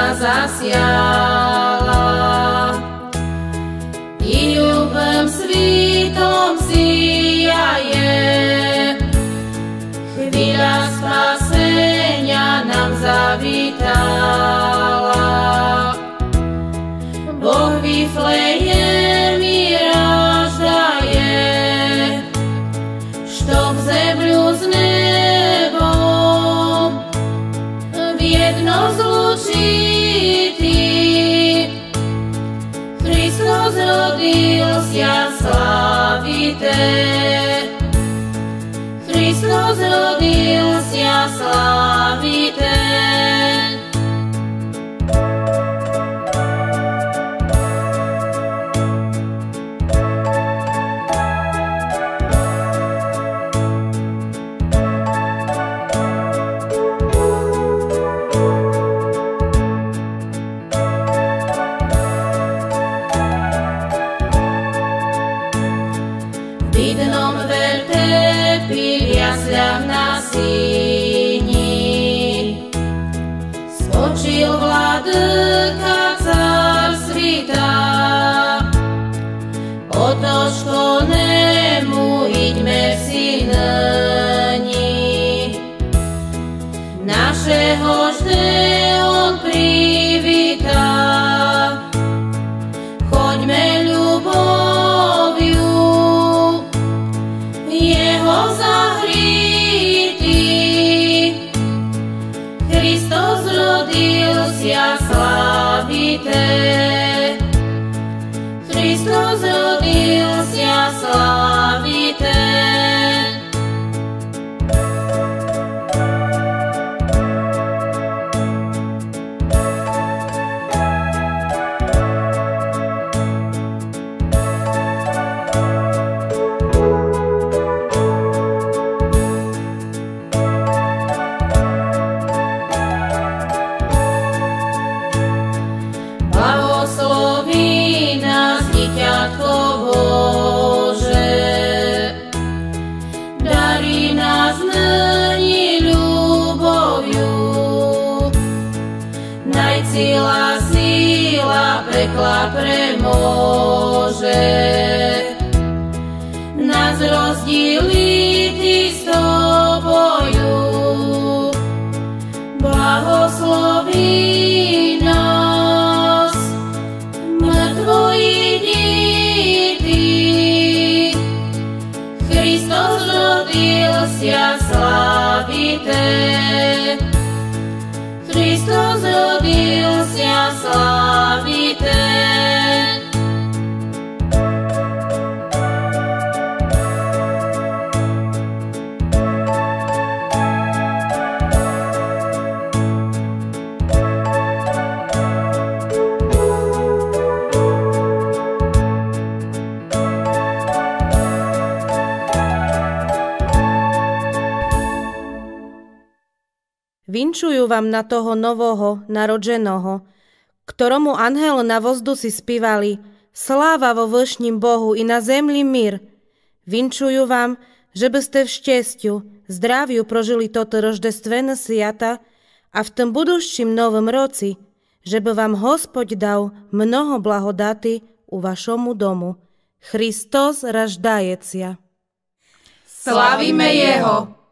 slnka zasiala. I ľubom svítom sijaje, chvíľa spasenia nám zavítala. Boh Vitlejemi raždaje, štob zemľu s nebom v jedno zlučiti. Kristus rodился, slávite. Kristus rodился, slávite. V jednom vertepi jasľach na síni spočil Vladyka, car svita. Otočkonemu iďme syni, našeho žde on privita. Choďme ľubov'ju jeho zahrity. Kristus rodился, slávite. Kristus rodился, slávite. Blahosloví nás, dieťatko Bože, darí nás nyní ľubov'ju. Najcila síla pekla premôže, nás rozdíli s tobою. Blahosloví nás, mŕtvoji díti. Kristus rodился, slávite. Kristus rodился, slávite. Vinčujú vám na toho novoho, narodženého, ktoromu anjel na vozdusi spívali sláva vo vršním Bohu i na zemli mír. Vinčujú vám, že by ste v šťastiu, zdraviu prožili toto roždestvené sviata a v tom budúším novom roci, že by vám Hospod dal mnoho blahodaty u vašomu domu. Christos raždajecia. Slavíme jeho!